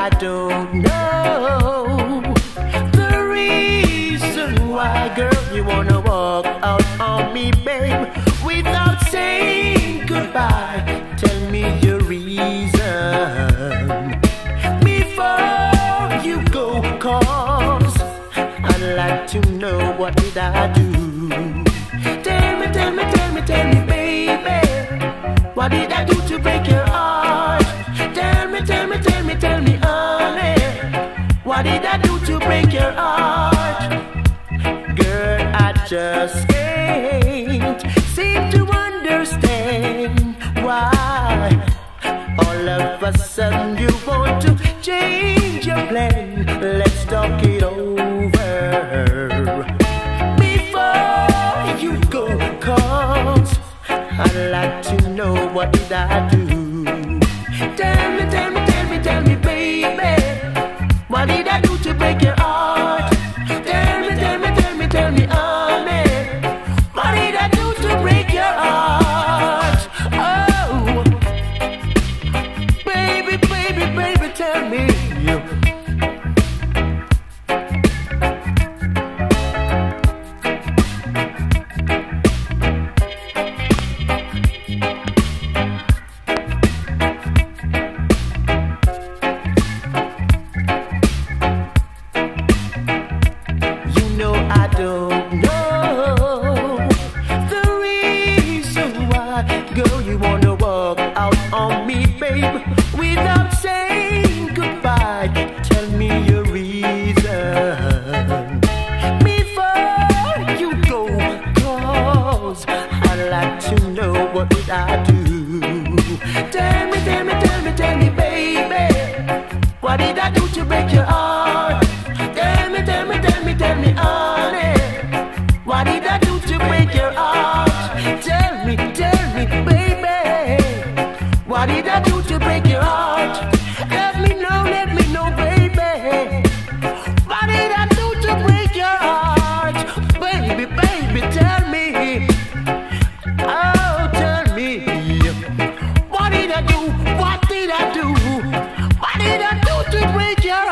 I don't know the reason why, girl, you wanna walk out on me, babe, without saying goodbye. Tell me your reason before you go, 'cause I'd like to know what did I do. Tell me, tell me, tell me, tell me, baby, what did I do to break your heart? Tell me, tell me, tell me, tell me, honey, what did I do to break your heart? Girl, I just can't seem to understand why all of a sudden you want to change your plan. Let's talk it over before you go, 'cause I'd like to know what did I do. Tell me, tell me, tell me, tell me, baby, what did I do to break your heart? Tell me, tell me, tell me, tell me, honey, what did I do to break your heart? Oh, baby, baby, baby, tell me. I don't know the reason why, girl, you wanna walk out on me, babe, without saying goodbye. Tell me your reason before you go, 'cause I'd like to know what did I do. Tell me, tell me, tell me, tell me, baby, what did I do to break your heart? Tell me, tell me, tell me, tell me, honey, what did I do to break your heart? Tell me, baby, what did I do to break your heart? Let me know, baby, what did I do to break your heart? Baby, baby, tell me, oh, tell me, what did I do, what did I do, what did I do to break your heart?